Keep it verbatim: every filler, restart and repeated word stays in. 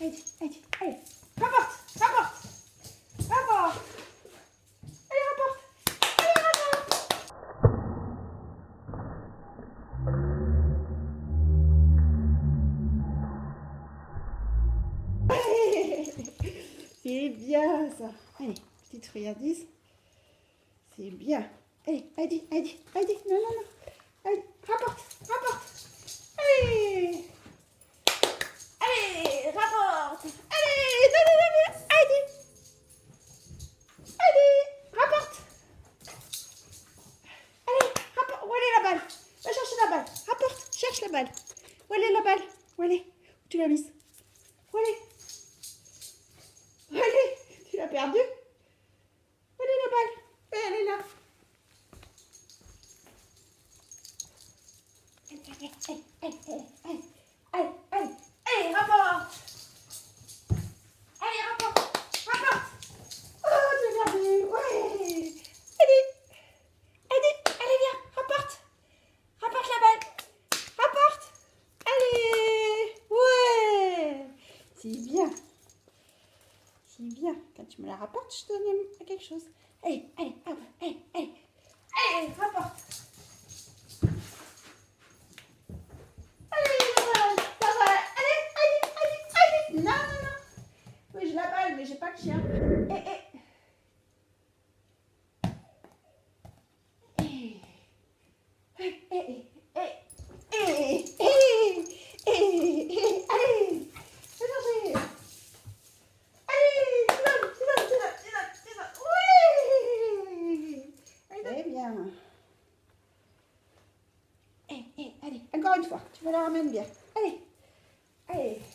allez, allez, allez. Rapporte, rapporte, rapporte. Allez, rapporte, allez, rapporte. C'est bien ça. Allez, petite friandise. C'est bien. Allez, allez, allez, allez, non, non, non. Allez, rapporte, rapporte. Allez. Allez, rapporte. Allez, non, non, non, non. Allez. Allez, rapporte. Allez, rapporte. Où elle est la balle? Va chercher la balle. Rapporte, cherche la balle. Où elle est la balle? Où elle est? Où tu l'as mise? Où elle est? Où elle est? Tu l'as perdue? Où elle est la balle? Elle est là. Allez, allez, allez, allez, allez, allez, allez, rapporte. Allez, rapporte, rapporte. Oh, tu l'as perdu, ouais. Allez, allez, allez, viens, rapporte. Rapporte la balle. Rapporte. Allez, ouais. C'est bien. C'est bien. Quand tu me la rapportes, je te donne quelque chose. Allez, allez, hop, allez, allez, allez, rapporte. Non, non, non. Oui, je la balle, mais j'ai pas le chien. Eh, eh. Eh. Eh, eh, eh, eh, eh, eh, eh, allez, fais chercher. Allez, tu donnes, tu donnes, tu donnes, tu donnes, tu donnes. Oui. Eh bien. Eh, eh, allez, encore une fois. Tu me la ramènes bien. Allez, allez.